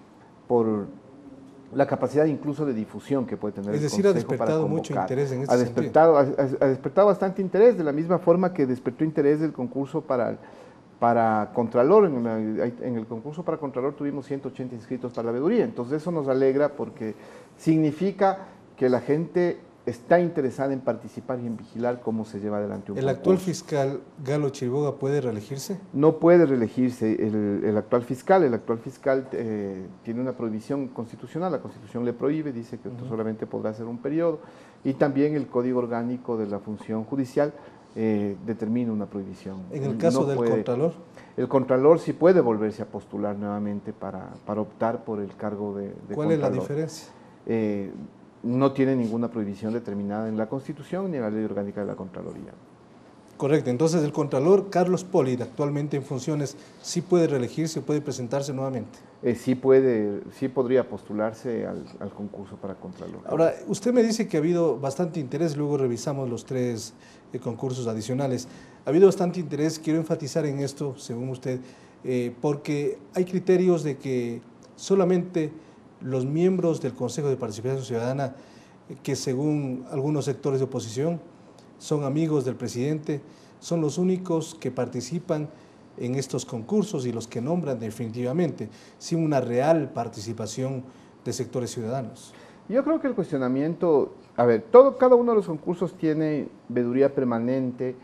por la capacidad incluso de difusión que puede tener es el decir, Consejo ha despertado para mucho interés en este ha despertado, ha, ha despertado bastante interés, de la misma forma que despertó interés del concurso para, para Contralor. En, la, en el concurso para Contralor tuvimos ciento ochenta inscritos para la veeduría, entonces eso nos alegra porque significa que la gente está interesada en participar y en vigilar cómo se lleva adelante un ¿El concurso. actual fiscal Galo Chiriboga puede reelegirse? No puede reelegirse el, el actual fiscal. El actual fiscal eh, tiene una prohibición constitucional, la Constitución le prohíbe, dice que uh-huh. solamente podrá ser un periodo, y también el Código Orgánico de la Función Judicial eh, determina una prohibición. ¿En el caso no del puede, Contralor? El Contralor sí puede volverse a postular nuevamente para, para optar por el cargo de, de ¿Cuál Contralor. es la diferencia? Eh, no tiene ninguna prohibición determinada en la Constitución ni en la Ley Orgánica de la Contraloría. Correcto, entonces el Contralor Carlos Polit, actualmente en funciones, ¿sí puede reelegirse, puede presentarse nuevamente? Eh, sí, puede, sí podría postularse al, al concurso para Contralor. Ahora, usted me dice que ha habido bastante interés, luego revisamos los tres eh, concursos adicionales. Ha habido bastante interés, quiero enfatizar en esto, según usted, eh, porque hay criterios de que solamente los miembros del Consejo de Participación Ciudadana, que según algunos sectores de oposición son amigos del presidente, son los únicos que participan en estos concursos y los que nombran definitivamente, sin una real participación de sectores ciudadanos. Yo creo que el cuestionamiento, a ver, todo, cada uno de los concursos tiene veeduría permanente,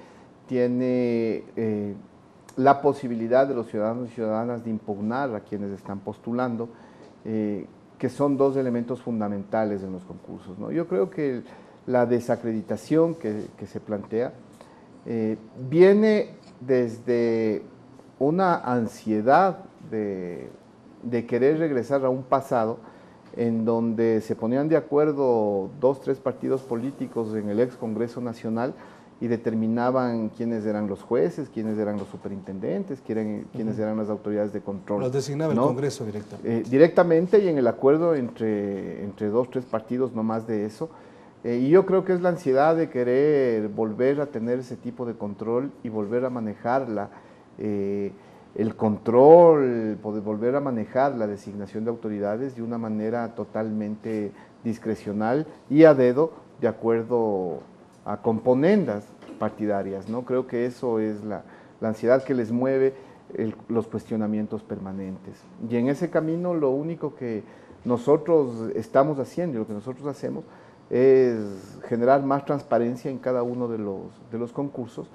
tiene eh, la posibilidad de los ciudadanos y ciudadanas de impugnar a quienes están postulando, eh, que son dos elementos fundamentales en los concursos, ¿no? Yo creo que la desacreditación que, que se plantea eh, viene desde una ansiedad de, de querer regresar a un pasado en donde se ponían de acuerdo dos, tres partidos políticos en el ex Congreso Nacional y determinaban quiénes eran los jueces, quiénes eran los superintendentes, quiénes, quiénes eran las autoridades de control. Los designaba ¿no? el Congreso directamente. Eh, directamente y en el acuerdo entre, entre dos, tres partidos, no más de eso. Eh, y yo creo que es la ansiedad de querer volver a tener ese tipo de control y volver a manejarla, eh, el control, poder volver a manejar la designación de autoridades de una manera totalmente discrecional y a dedo, de acuerdo a componendas partidarias, ¿no? Creo que eso es la, la ansiedad que les mueve el, los cuestionamientos permanentes. Y en ese camino lo único que nosotros estamos haciendo y lo que nosotros hacemos es generar más transparencia en cada uno de los, de los concursos,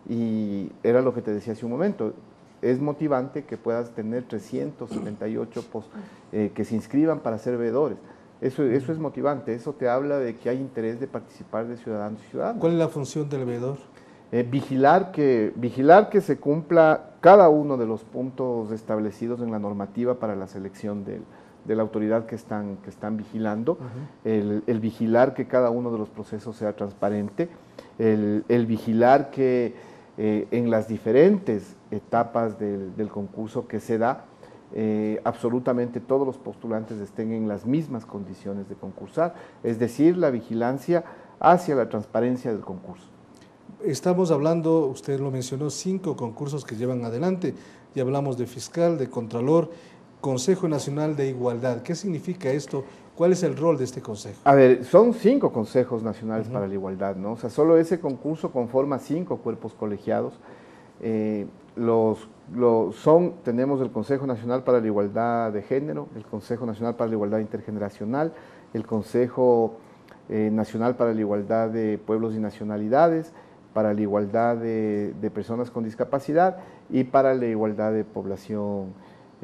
y era lo que te decía hace un momento. Es motivante que puedas tener trescientos setenta y ocho post, eh, que se inscriban para ser veedores. Eso, eso es motivante, eso te habla de que hay interés de participar de ciudadanos y ciudadanas. ¿Cuál es la función del veedor? Eh, vigilar, que, vigilar que se cumpla cada uno de los puntos establecidos en la normativa para la selección del, de la autoridad que están, que están vigilando, uh-huh. el, el vigilar que cada uno de los procesos sea transparente, el, el vigilar que eh, en las diferentes etapas del, del concurso que se da, Eh, absolutamente todos los postulantes estén en las mismas condiciones de concursar, es decir, la vigilancia hacia la transparencia del concurso. Estamos hablando, usted lo mencionó, cinco concursos que llevan adelante, y hablamos de fiscal, de contralor, Consejo Nacional de Igualdad. ¿Qué significa esto? ¿Cuál es el rol de este consejo? A ver, son cinco consejos nacionales uh-huh. para la igualdad, ¿no? O sea, solo ese concurso conforma cinco cuerpos colegiados. Eh, los, los son, tenemos el Consejo Nacional para la Igualdad de Género, el Consejo Nacional para la Igualdad Intergeneracional, el Consejo eh, Nacional para la Igualdad de Pueblos y Nacionalidades, para la igualdad de, de personas con discapacidad y para la igualdad de población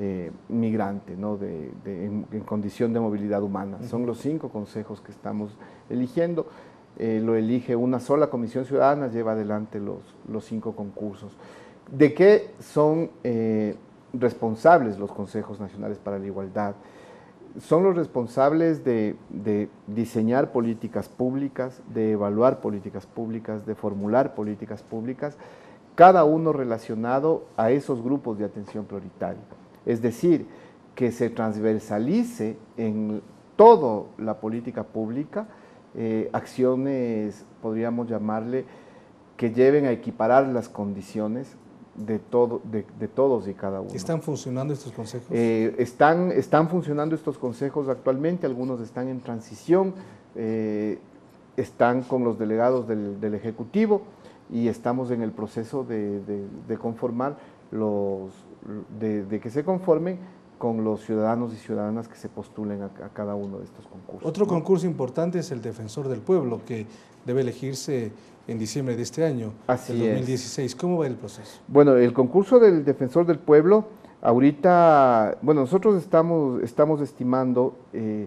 eh, migrante, ¿no? de, de, en, en condición de movilidad humana. Uh-huh. Son los cinco consejos que estamos eligiendo. Eh, lo elige una sola comisión ciudadana, lleva adelante los, los cinco concursos. ¿De qué son eh, responsables los consejos nacionales para la igualdad? Son los responsables de, de diseñar políticas públicas, de evaluar políticas públicas, de formular políticas públicas, cada uno relacionado a esos grupos de atención prioritaria. Es decir, que se transversalice en toda la política pública eh, acciones, podríamos llamarle, que lleven a equiparar las condiciones de, todo, de, de todos y cada uno. ¿Están funcionando estos consejos? Eh, están, están funcionando estos consejos actualmente, algunos están en transición, eh, están con los delegados del, del Ejecutivo y estamos en el proceso de, de, de conformar los, de, de que se conformen con los ciudadanos y ciudadanas que se postulen a, a cada uno de estos concursos. Otro ¿no? concurso importante es el Defensor del Pueblo, que debe elegirse en diciembre de este año, Así del dos mil es. dieciséis. ¿Cómo va el proceso? Bueno, el concurso del Defensor del Pueblo, ahorita, bueno, nosotros estamos, estamos estimando eh,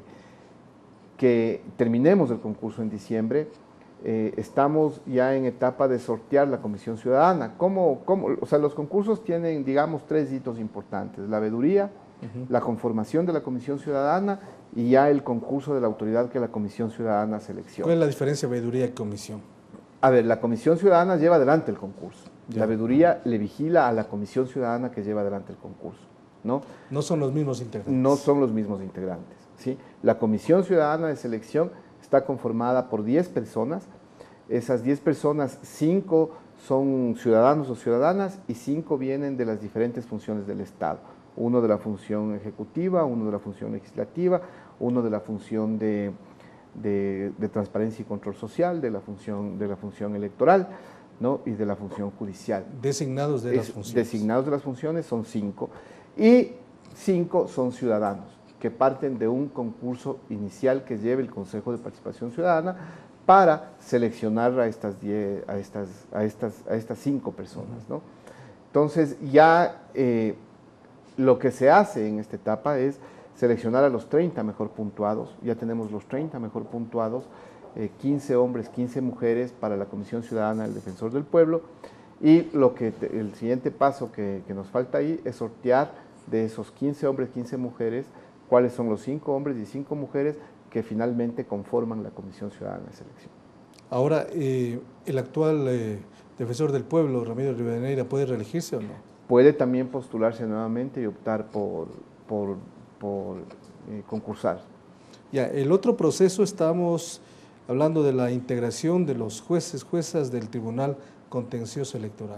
que terminemos el concurso en diciembre. Eh, estamos ya en etapa de sortear la Comisión Ciudadana. ¿Cómo, cómo? O sea, los concursos tienen, digamos, tres hitos importantes: la veeduría, uh-huh. la conformación de la Comisión Ciudadana y ya el concurso de la autoridad que la Comisión Ciudadana selecciona. ¿Cuál es la diferencia de veeduría y comisión? A ver, la Comisión Ciudadana lleva adelante el concurso. Ya. La veeduría le vigila a la Comisión Ciudadana que lleva adelante el concurso, ¿no? No son los mismos integrantes. No son los mismos integrantes, ¿sí? La Comisión Ciudadana de Selección está conformada por diez personas. Esas diez personas, cinco son ciudadanos o ciudadanas y cinco vienen de las diferentes funciones del Estado. Uno de la función ejecutiva, uno de la función legislativa, uno de la función de, de, de transparencia y control social, de la función, de la función electoral, ¿no? Y de la función judicial. Designados de las funciones. Designados de las funciones son cinco. Y cinco son ciudadanos, que parten de un concurso inicial que lleva el Consejo de Participación Ciudadana para seleccionar a estas, diez, a estas, a estas, a estas cinco personas, ¿no? Entonces, ya eh, lo que se hace en esta etapa es seleccionar a los treinta mejor puntuados. Ya tenemos los treinta mejor puntuados, eh, quince hombres, quince mujeres para la Comisión Ciudadana del Defensor del Pueblo. Y lo que te, el siguiente paso que, que nos falta ahí es sortear de esos quince hombres, quince mujeres, cuáles son los cinco hombres y cinco mujeres que finalmente conforman la Comisión Ciudadana de Selección. Ahora, eh, ¿el actual eh, Defensor del Pueblo, Ramiro Rivadeneira, puede reelegirse o no? Puede también postularse nuevamente y optar por, por, por eh, concursar. Ya, el otro proceso, estamos hablando de la integración de los jueces, juezas del Tribunal Contencioso Electoral.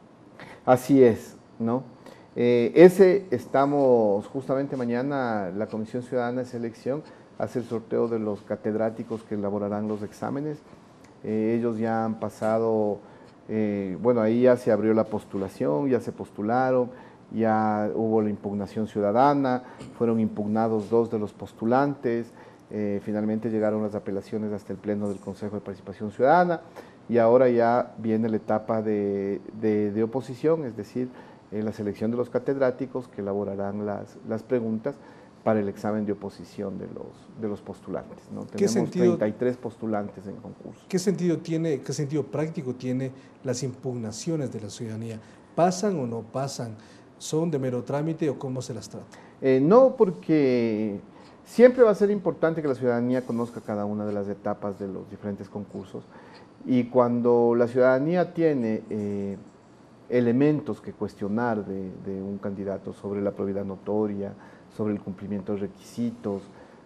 Así es, ¿no? Eh, ese estamos, justamente mañana, la Comisión Ciudadana de Selección hace el sorteo de los catedráticos que elaborarán los exámenes. Eh, ellos ya han pasado, eh, bueno, ahí ya se abrió la postulación, ya se postularon, ya hubo la impugnación ciudadana, fueron impugnados dos de los postulantes, eh, finalmente llegaron las apelaciones hasta el Pleno del Consejo de Participación Ciudadana y ahora ya viene la etapa de, de, de oposición, es decir, eh, la selección de los catedráticos que elaborarán las, las preguntas para el examen de oposición de los, de los postulantes, ¿no? Tenemos sentido, treinta y tres postulantes en concurso. ¿Qué sentido tiene, qué sentido práctico tiene las impugnaciones de la ciudadanía? ¿Pasan o no pasan? ¿Son de mero trámite o cómo se las trata? Eh, no, porque siempre va a ser importante que la ciudadanía conozca cada una de las etapas de los diferentes concursos y cuando la ciudadanía tiene eh, elementos que cuestionar de, de un candidato sobre la probidad notoria, sobre el cumplimiento de requisitos,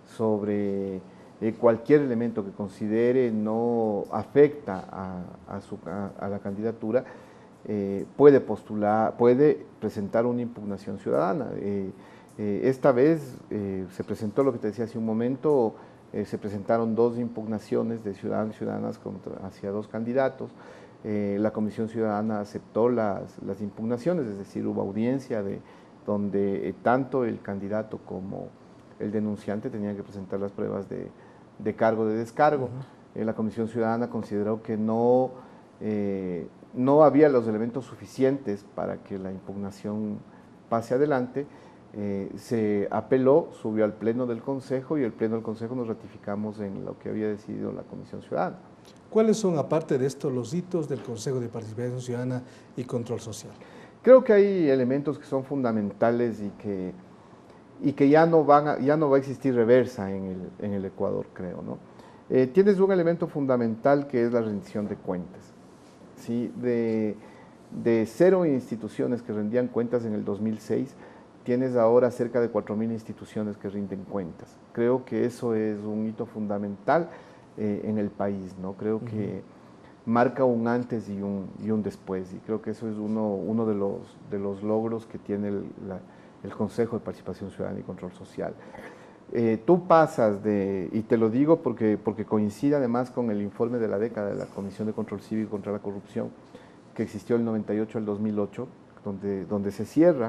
sobre eh, cualquier elemento que considere no afecta a, a, su, a, a la candidatura, eh, puede postular, puede presentar una impugnación ciudadana. Eh, eh, esta vez eh, se presentó lo que te decía hace un momento, eh, se presentaron dos impugnaciones de ciudadanos y ciudadanas contra, hacia dos candidatos. Eh, la Comisión Ciudadana aceptó las, las impugnaciones, es decir, hubo audiencia de donde eh, tanto el candidato como el denunciante tenían que presentar las pruebas de, de cargo de descargo. Uh-huh. eh, la Comisión Ciudadana consideró que no, eh, no había los elementos suficientes para que la impugnación pase adelante Eh, se apeló, subió al Pleno del Consejo y el Pleno del Consejo nos ratificamos en lo que había decidido la Comisión Ciudadana. ¿Cuáles son, aparte de esto, los hitos del Consejo de Participación Ciudadana y Control Social? Creo que hay elementos que son fundamentales y que, y que ya, no van a, ya no va a existir reversa en el, en el Ecuador, creo, ¿no? Eh, tienes un elemento fundamental que es la rendición de cuentas, ¿sí? De, de cero instituciones que rendían cuentas en el dos mil seis, tienes ahora cerca de cuatro mil instituciones que rinden cuentas. Creo que eso es un hito fundamental eh, en el país, ¿no? Creo uh-huh. que marca un antes y un, y un después, y creo que eso es uno, uno de, los, de los logros que tiene el, la, el Consejo de Participación Ciudadana y Control Social. Eh, tú pasas de, y te lo digo porque, porque coincide además con el informe de la década de la Comisión de Control Cívico contra la Corrupción, que existió del noventa y ocho al dos mil ocho, donde, donde se cierra,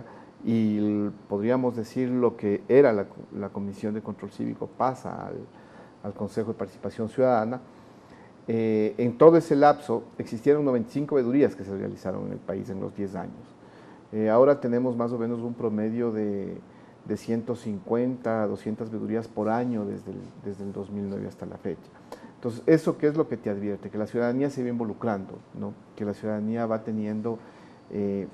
y podríamos decir lo que era la, la Comisión de Control Cívico pasa al, al Consejo de Participación Ciudadana. Eh, en todo ese lapso existieron noventa y cinco veedurías que se realizaron en el país en los diez años. Eh, ahora tenemos más o menos un promedio de, de ciento cincuenta a doscientas veedurías por año desde el, desde el dos mil nueve hasta la fecha. Entonces, ¿eso qué es lo que te advierte? Que la ciudadanía se va involucrando, ¿no? Que la ciudadanía va teniendo eh,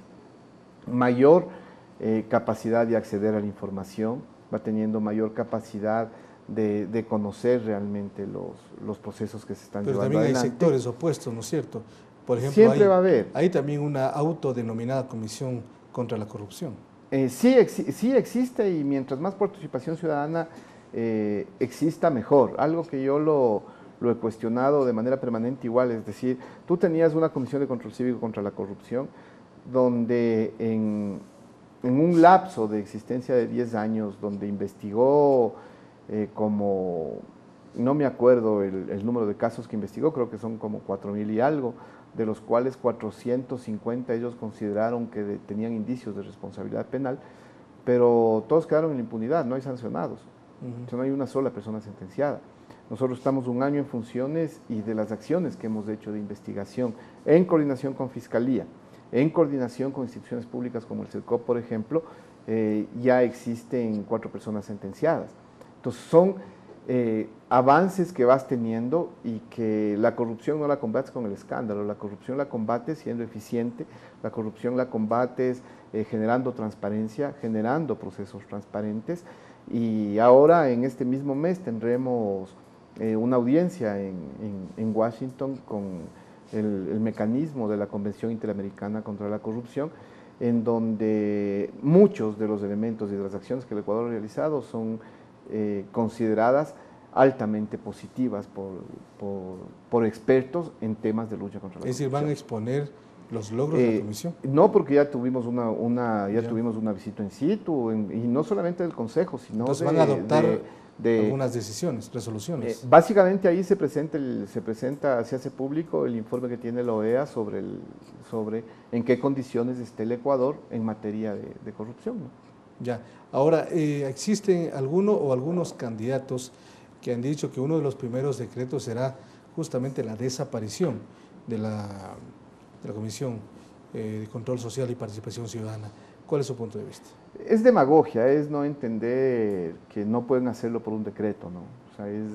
mayor eh, capacidad de acceder a la información, va teniendo mayor capacidad de, de conocer realmente los, los procesos que se están Pero llevando también adelante. hay sectores opuestos, ¿no es cierto? Por ejemplo, Siempre hay, va a haber. Hay también una autodenominada Comisión contra la Corrupción. Eh, sí, exi sí existe, y mientras más participación ciudadana eh, exista, mejor. Algo que yo lo, lo he cuestionado de manera permanente igual, es decir, tú tenías una Comisión de Control Cívico contra la Corrupción, donde en, en un lapso de existencia de diez años, donde investigó eh, como, no me acuerdo el, el número de casos que investigó, creo que son como cuatro mil y algo, de los cuales cuatrocientos cincuenta ellos consideraron que de, tenían indicios de responsabilidad penal, pero todos quedaron en la impunidad, no hay sancionados, uh-huh. O sea, no hay una sola persona sentenciada. Nosotros estamos un año en funciones, y de las acciones que hemos hecho de investigación en coordinación con Fiscalía, en coordinación con instituciones públicas como el CERCOP, por ejemplo, eh, ya existen cuatro personas sentenciadas. Entonces son eh, avances que vas teniendo, y que la corrupción no la combates con el escándalo, la corrupción la combates siendo eficiente, la corrupción la combates eh, generando transparencia, generando procesos transparentes, y ahora en este mismo mes tendremos eh, una audiencia en, en, en Washington con el, el mecanismo de la Convención Interamericana contra la Corrupción, en donde muchos de los elementos y de las acciones que el Ecuador ha realizado son eh, consideradas altamente positivas por, por, por expertos en temas de lucha contra la corrupción. Es decir, ¿van a exponer los logros eh, de la comisión? No, porque ya tuvimos una, una, ya ya. tuvimos una visita in situ, en, y no solamente del Consejo, sino Entonces de, van a adoptar de, de, algunas decisiones, resoluciones. Eh, básicamente ahí se presenta, el, se presenta, se hace público el informe que tiene la O E A sobre, el, sobre en qué condiciones esté el Ecuador en materia de, de corrupción, ¿no? Ya, ahora, eh, ¿existen alguno o algunos candidatos que han dicho que uno de los primeros decretos será justamente la desaparición de la, de la Comisión eh, de Control Social y Participación Ciudadana? ¿Cuál es su punto de vista? Es demagogia, es no entender que no pueden hacerlo por un decreto, ¿no? O sea, es,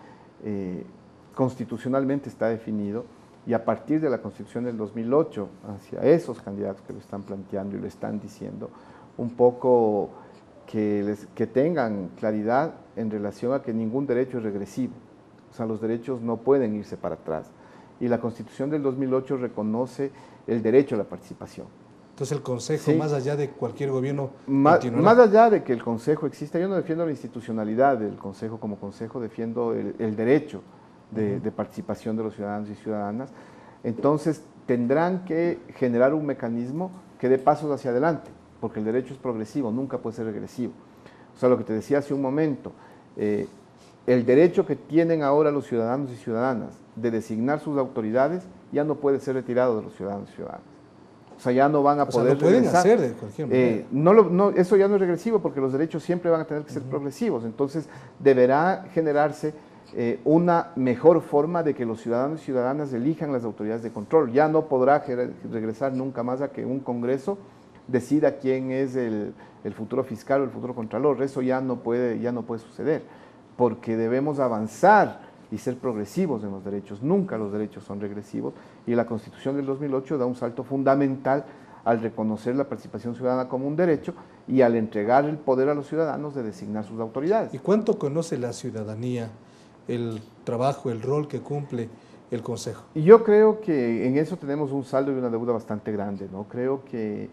eh, constitucionalmente está definido, y a partir de la Constitución del dos mil ocho, hacia esos candidatos que lo están planteando y lo están diciendo, un poco que, les, que tengan claridad en relación a que ningún derecho es regresivo, o sea, los derechos no pueden irse para atrás, y la Constitución del dos mil ocho reconoce el derecho a la participación. Entonces el Consejo, sí, más allá de cualquier gobierno, más, más allá de que el Consejo exista, yo no defiendo la institucionalidad del Consejo como Consejo, defiendo el, el derecho de, uh-huh. de participación de los ciudadanos y ciudadanas. Entonces tendrán que generar un mecanismo que dé pasos hacia adelante, porque el derecho es progresivo, nunca puede ser regresivo. O sea, lo que te decía hace un momento, eh, el derecho que tienen ahora los ciudadanos y ciudadanas de designar sus autoridades ya no puede ser retirado de los ciudadanos y ciudadanas. O sea, ya no van a o poder sea, lo pueden regresar. hacer de cualquier manera. Eh, no lo, no, eso ya no es regresivo, porque los derechos siempre van a tener que ser uh-huh. progresivos. Entonces, deberá generarse eh, una mejor forma de que los ciudadanos y ciudadanas elijan las autoridades de control. Ya no podrá regresar nunca más a que un Congreso decida quién es el, el futuro fiscal o el futuro contralor. Eso ya no puede, ya no puede suceder, porque debemos avanzar y ser progresivos en los derechos. Nunca los derechos son regresivos, y la Constitución del dos mil ocho da un salto fundamental al reconocer la participación ciudadana como un derecho y al entregar el poder a los ciudadanos de designar sus autoridades. ¿Y cuánto conoce la ciudadanía el trabajo, el rol que cumple el Consejo? Y yo creo que en eso tenemos un saldo y una deuda bastante grande, ¿no? Creo que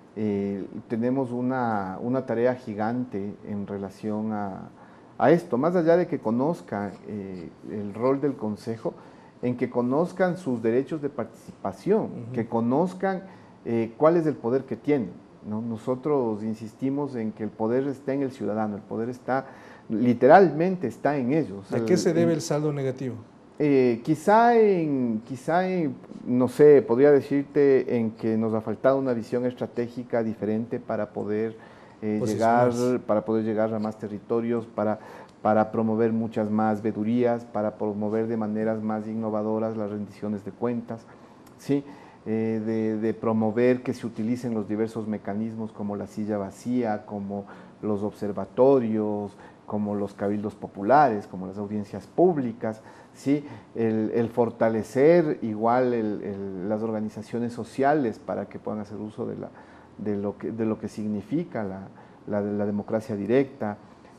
eh, tenemos una, una tarea gigante en relación a, a esto, más allá de que conozcan eh, el rol del Consejo, en que conozcan sus derechos de participación, uh-huh. que conozcan eh, cuál es el poder que tienen, ¿no? Nosotros insistimos en que el poder está en el ciudadano, el poder está, literalmente está en ellos. ¿A qué se debe el, el saldo negativo? Eh, quizá, en, quizá en, no sé, podría decirte en que nos ha faltado una visión estratégica diferente para poder eh, llegar, para poder llegar a más territorios, para, para promover muchas más vedurías, para promover de maneras más innovadoras las rendiciones de cuentas, ¿sí? Eh, de, de promover que se utilicen los diversos mecanismos como la silla vacía, como los observatorios, como los cabildos populares, como las audiencias públicas, ¿sí? el, el fortalecer igual el, el, las organizaciones sociales para que puedan hacer uso de, la, de, lo, que, de lo que significa la, la, la democracia directa,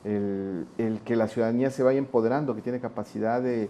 el, el que la ciudadanía se vaya empoderando, que tiene capacidad de,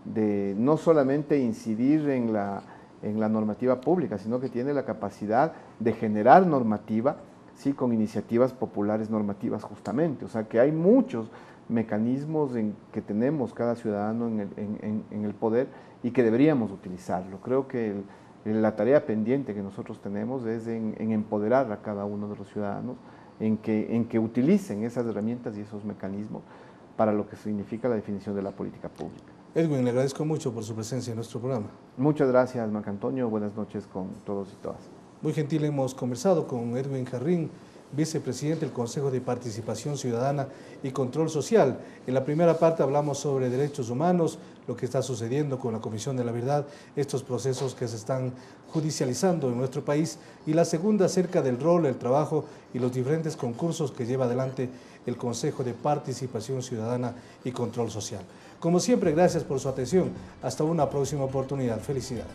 de no solamente incidir en la, en la normativa pública, sino que tiene la capacidad de generar normativa, sí, con iniciativas populares normativas justamente. O sea que hay muchos mecanismos en que tenemos cada ciudadano en el, en, en, en el poder y que deberíamos utilizarlo. Creo que el, la tarea pendiente que nosotros tenemos es en, en empoderar a cada uno de los ciudadanos, en que, en que utilicen esas herramientas y esos mecanismos para lo que significa la definición de la política pública. Edwin, le agradezco mucho por su presencia en nuestro programa. Muchas gracias, Marco Antonio. Buenas noches con todos y todas. Muy gentil, hemos conversado con Edwin Jarrín, vicepresidente del Consejo de Participación Ciudadana y Control Social. En la primera parte hablamos sobre derechos humanos, lo que está sucediendo con la Comisión de la Verdad, estos procesos que se están judicializando en nuestro país, y la segunda acerca del rol, el trabajo y los diferentes concursos que lleva adelante el Consejo de Participación Ciudadana y Control Social. Como siempre, gracias por su atención. Hasta una próxima oportunidad. Felicidades.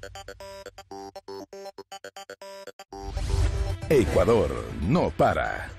Ecuador no para.